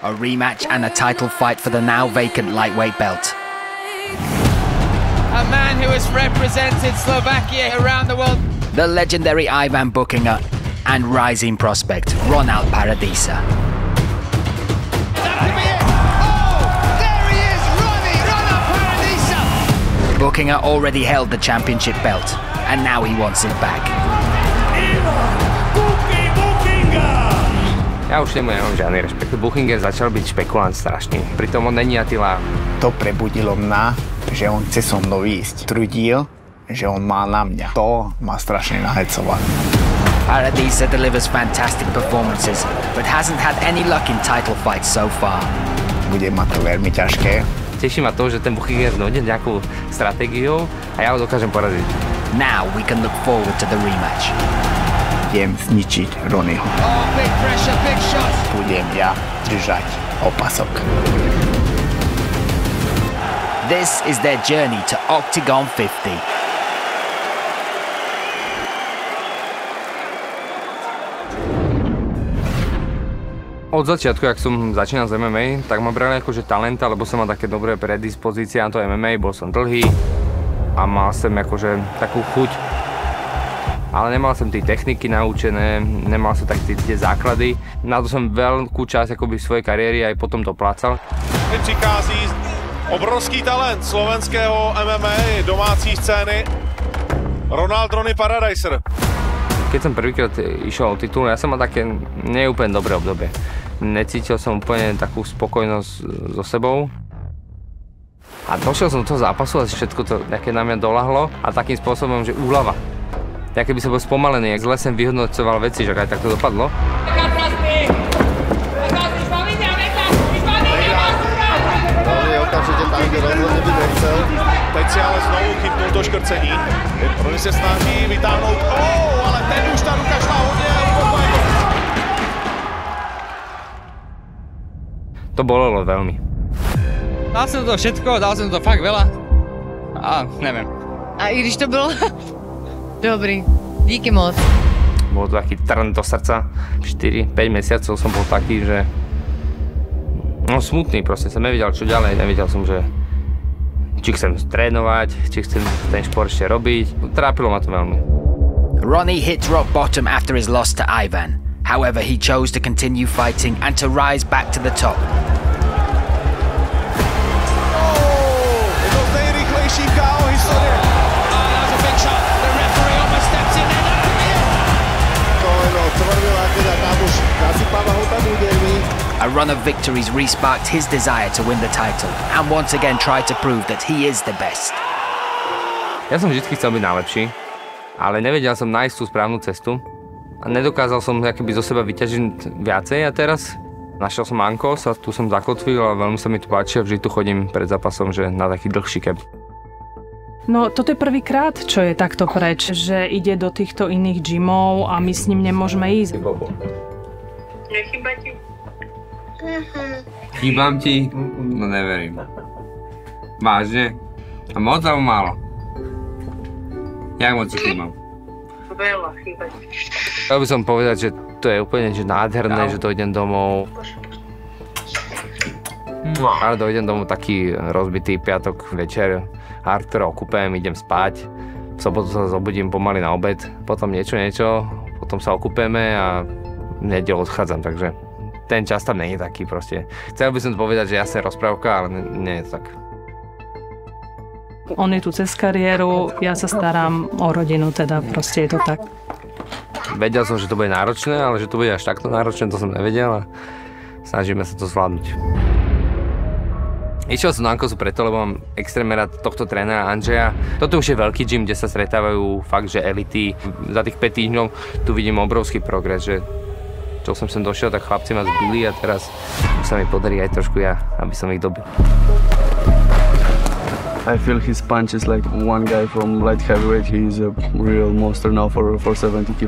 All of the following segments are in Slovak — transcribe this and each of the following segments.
A rematch and a title fight for the now vacant lightweight belt. A man who has represented Slovakia around the world. The legendary Ivan Buchinger and rising prospect Ronald Paradisa. That could be it. Oh, there he is, Ronald Paradisa. Buchinger already held the championship belt, and now he wants it back. Ja už nemám žiadny rešpekt. Buchinger začal byť špekulant strašný. Pritom on není Attila. To prebudilo mňa, že on chce so mnou ísť. Trudil, že on má na mňa. To ma strašne nahecovalo. Paradisa delivers fantastic performances, but hasn't had any luck in title fights so far. Bude ma to veľmi ťažké. Teší ma to, že ten Buchinger dojde nejakou stratégiou a ja ho dokážem poraziť. Now we can look forward to the rematch. Idem zničiť Ronnieho. Oh, big pressure, big shot. Budem ja držať opasok. This is their journey to Octagon 50. Od začiatku, jak som začínal z MMA, tak ma brali akože talenta, lebo som mal také dobré predispozície na to MMA, bol som dlhý a mal som akože takú chuť. Ale nemal som tie techniky naučené, nemal som tak tie základy. Na to som veľkú časť akoby svojej kariéry aj potom doplácal. Přichází obrovský talent slovenského MMA, domácí scény, Ronnie Paradiser. Keď som prvýkrát išiel o titul, ja som mal také neúplne dobré obdobie. Necítil som úplne takú spokojnosť so sebou. A došiel som do toho zápasu a všetko to nejaké na mňa doľahlo a takým spôsobom, že úľava. Ja keby som bol spomalený, jak zle som vyhodnocoval veci, že aj tak to dopadlo. Okamžitě tam, kde rozhodně by nechcel. Teď si ale znovu chytnul to škrcení. Oni se snaží vytáhnout. Ale ten už ta ruka šla hodně. To bolelo veľmi. Dal som to všetko, dal som to fakt veľa. A neviem. A i když to bylo... Dobrý, díky moc. Bol to taký trn do srdca. 4-5 mesiacov som bol taký, že... No smutný proste, som nevedel čo ďalej, nevedel som, že... Či chcem trénovať, či chcem ten šport ešte robiť. Trápilo ma to veľmi. Ronnie hit rock bottom after his loss to Ivan. However, he chose to continue fighting and to rise back to the top. Je to nejrychlejší KO historie. A run of victories re-sparked his desire to win the title and once again tried to prove that he is the best. Ja som vždy chcel byť najlepší, ale nevedel som nájsť tú správnu cestu a nedokázal som akoby zo seba vyťažiť viacej a teraz našiel som Ankos a tu som zakotvil a veľmi sa mi tu páči a vždy tu chodím pred zápasom, že na taký dlhší kemp. No, toto je prvýkrát, čo je takto preč, že ide do týchto iných gymov a my s ním nemôžeme ísť. Nechýba ti? Chýbam ti? No neverím. Vážne? A moc alebo málo? Jak moc ti chýbam? Veľa chýba ti. Chcel by som povedať, že to je úplne že nádherné, že dojdem domov. Ale dojdem domov taký rozbitý piatok večer. Hardcore okupem, idem spať. V sobotu sa zobudím pomaly na obed, potom niečo, potom sa okupeme a v nedeľu odchádzam, takže ten čas tam nie je taký proste. Chcel by som povedať, že jasne rozprávka, ale nie je to tak. On je tu cez kariéru, ja sa starám o rodinu, teda proste je to tak. Vedel som, že to bude náročné, ale že to bude až takto náročné, to som nevedel a snažíme sa to zvládnuť. Išiel som na Ankosu preto, lebo mám extrémne rád tohto trénera Andreja. Toto už je veľký gym, kde sa stretávajú fakt, že elity. Za tých 5 týždňov tu vidím obrovský progres, že čo som sem došiel, tak chlapci ma zbili a teraz sa mi podarí aj trošku ja, aby som ich dobil. I feel his punch is like one guy from light heavyweight. He's a real monster now for 70 kg.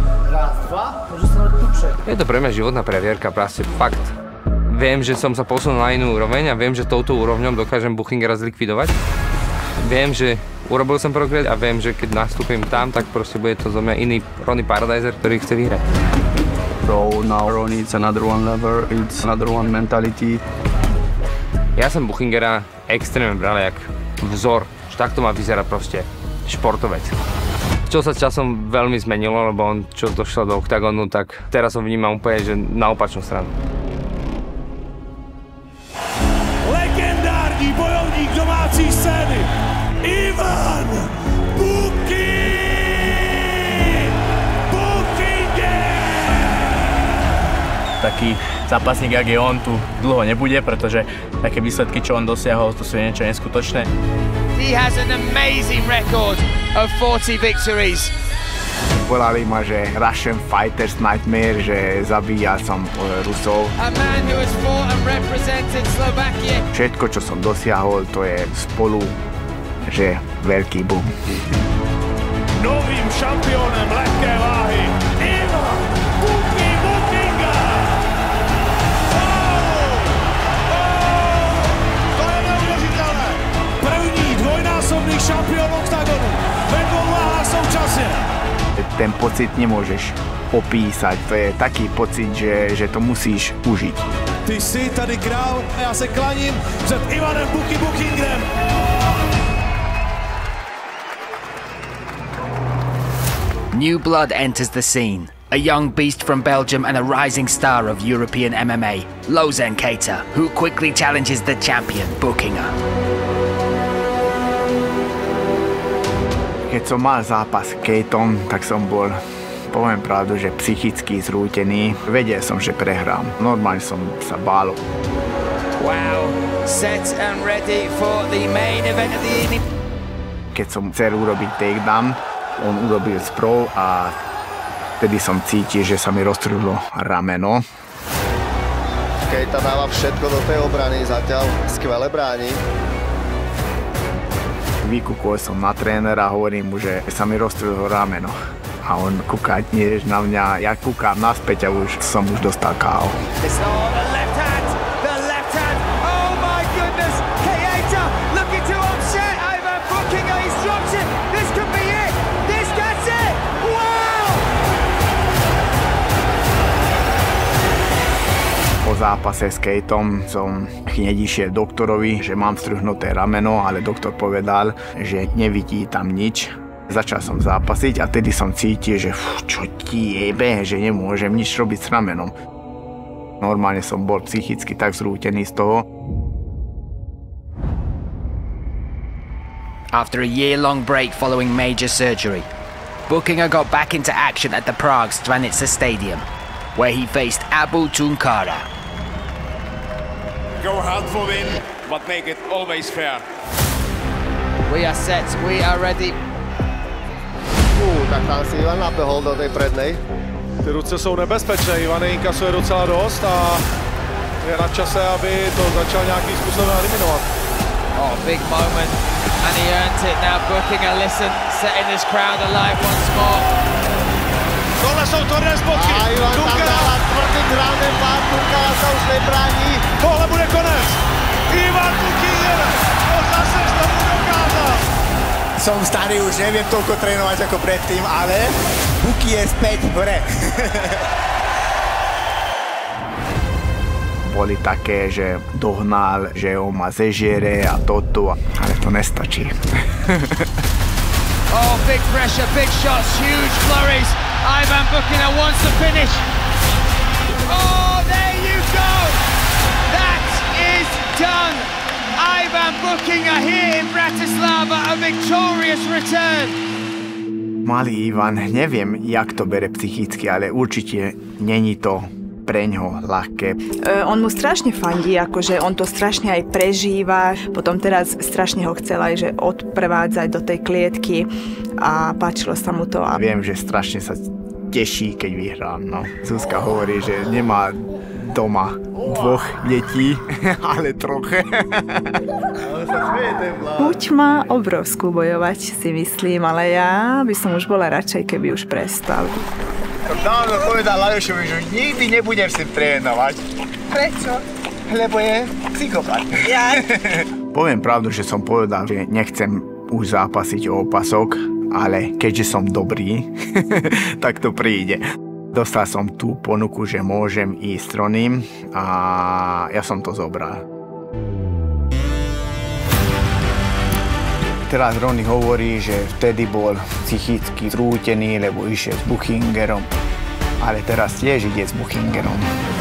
Je to pre mňa životná previerka, proste fakt. Viem, že som sa posunul na inú úroveň a viem, že touto úrovňou dokážem Buchingera zlikvidovať. Viem, že urobil som progres a viem, že keď nastúpim tam, tak proste bude to zo mňa iný Ronnie Paradiser, ktorý chce vyhrať. pro. Now Ronnie, it's another one level, it's another one mentality. Ja som Buchingera extrémne bral jak vzor, že takto má vyzerať proste športovec. Čo sa časom veľmi zmenilo, lebo on čo došiel do oktagonu, tak teraz ho vnímam úplne že na opačnú stranu. Legendární bojovník domácí scény Ivan Taký zápasník, jak je on, tu dlho nebude, pretože také výsledky, čo on dosiahol, to sú niečo neskutočné. He has an amazing record of 40 victories. Volali ma, že Russian Fighters Nightmare, že zabíjal som Rusov. A man who has fought and represented Slovakia. Všetko, čo som dosiahol, to je spolu, že veľký boom. Novým šampiónem ľahké váhy Ivan Buchinga! To je neuvěřitelné! První dvojnásobný šampión oktagonu ve dvou váhách současně. Ten pocit nemôžeš opísať, to je taký pocit, že to musíš užiť. Ty jsi tady král a já se klaním před Ivanem Buchingem. New blood enters the scene. A young beast from Belgium and a rising star of European MMA, Lozen Keita, who quickly challenges the champion, Buchinger. Keď som mal zápas s Keitom, tak som bol, poviem pravdu, že psychicky zrútený. Vedel som, že prehrám. Normálne som sa bál. Wow, set and ready for the main event of the evening. Keď som chcel urobiť takedown, on urobil sprawl a vtedy som cítil, že sa mi roztrhlo rameno. Keita dáva všetko do tej obrany, zatiaľ skvele bráni. Vykúkol som na trénera, hovorím mu, že sa mi roztrhlo rameno. A on kúka tiež na mňa, ja kúkam naspäť a už som dostal KO. Po zápase s Keitom som hneď išiel doktorovi, že mám strhnuté rameno, ale doktor povedal, že nevidí tam nič. Začal som zápasiť a tedy som cítil, že čo ti jebe, že nemôžem nič robiť s ramenom. Normálne som bol psychicky tak zrútený z toho. After a year-long break following major surgery, Buchinger got back into action at the Prague Stvanica Stadium, where he faced Abu Tunkara. Go hard for win, but make it always fair. We are set, we are ready. Tak tam si Ivan nabehol do tej prednej. Ty ruce jsou nebezpečné, Ivan inkasuje docela dost a je na čase, aby to začal nějakým způsobem eliminovat. Oh, big moment, and he earns it now. Buchinger, listen, setting this crowd alive once more. Tohle jsou tvrdé spotky. A Ivan tam dáva tvrdý ground and pound, Tunkara sa už nebrání. Tohle bude konec. Ivan Buchinger to zase znovu dokázal. Som starý, už neviem toľko trénovať ako predtým, ale Buchi je späť hore. Boli také, že dohnal, že on ma zežere a toto, ale to nestačí. Oh, big pressure, big shots, huge flurries. Ivan Buchinger wants to finish. Oh, there you go. That is done. Ivan Buchinger here in Bratislava, a victorious return. Malý Ivan, neviem, jak to bere psychicky, ale určite není to preňho ľahké. On mu strašne fandí, akože on to strašne aj prežíva. Potom teraz strašne ho chcel aj že odprevádzať do tej klietky a páčilo sa mu to. A viem, že strašne sa teší, keď vyhrám. No. Zuzka hovorí, že nemá doma 2 detí, ale trochu. Buď má obrovskú bojovať, si myslím, ale ja by som už bola radšej, keby už prestal. Dávno povedal Lajošovi, že nikdy nebudem s tým trénovať. Prečo? Lebo je psychopat. Ja. Poviem pravdu, že som povedal, že nechcem už zápasiť o opasok, ale keďže som dobrý, tak to príde. Dostal som tú ponuku, že môžem ísť s Ronym a ja som to zobral. Teraz Ronny hovorí, že vtedy bol psychicky zrútený, lebo išiel s Buchingerom. Ale teraz tiež ide s Buchingerom.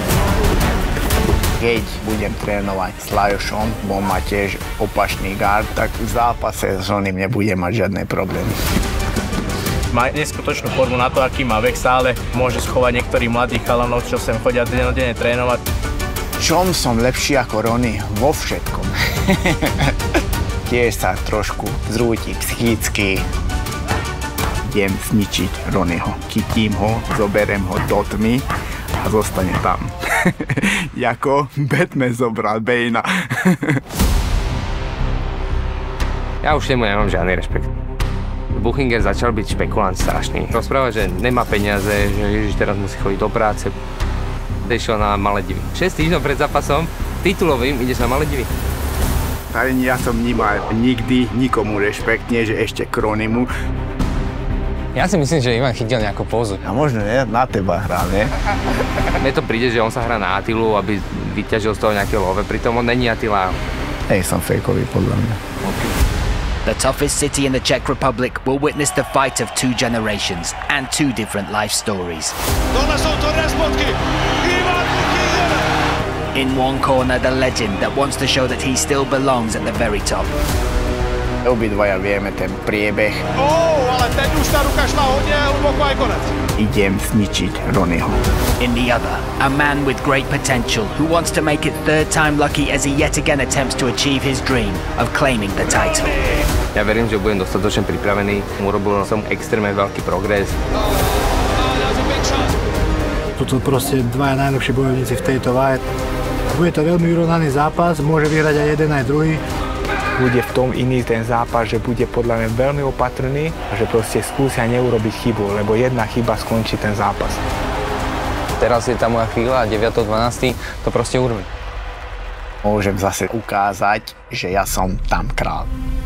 Keď budem trénovať s Lajošom, bo má tiež opačný gard, tak v zápase s Ronym nebude mať žiadne problémy. Má neskutočnú formu na to, aký má vek, stále môže schovať niektorých mladých chalanov, čo sem chodia dennodenne trénovať. Čom som lepší ako Ronny? Vo všetkom. Tiež sa trošku zrúti psychicky. Idem zničiť Ronnyho. Chytím ho, zoberiem ho do tmy a zostane tam. Jako Batman zobral Bane'a. Ja už nemu nemám žiadny rešpekt. Buchinger začal byť špekulant strašný. Rozpráva, že nemá peniaze, že Ježiš teraz musí chodiť do práce. Išiel na Maledivy. 6 týždňov pred zápasom titulovým ideš na Maledivy. Ja som nemal nikdy nikomu rešpekt, nie že ešte k Ronnymu. Ja si myslím, že Ivan chytil nejakú pózu. A možno nie, na teba hral, nie? Mne to príde, že on sa hrá na Attilu, aby vyťažil z toho nejaké love, pritom on není Attila. Hej, som fejkový podľa mňa. The toughest city in the Czech Republic will witness the fight of two generations and two different life stories. In one corner, the legend that wants to show that he still belongs at the very top. Obidvaja vieme ten priebeh. Ale ten už tá ruka šla hodne hlboko aj konec. Idem zničiť Ronnyho. In the other, a man with great potential who wants to make it third time lucky as he yet again attempts to achieve his dream of claiming the title. Ja verím, že budem dostatočne pripravený. Urobil som extrémne veľký progres. Toto proste dvaja najlepší bojovníci v tejto váhe. Bude to veľmi vyrovnaný zápas, môže vyhrať aj jeden, aj druhý. Bude v tom iný ten zápas, že bude podľa mňa veľmi opatrný a že proste skúsia neurobiť chybu, lebo jedna chyba skončí ten zápas. Teraz je tá moja chvíľa a 9.12. to proste urobí. Môžem zase ukázať, že ja som tam král.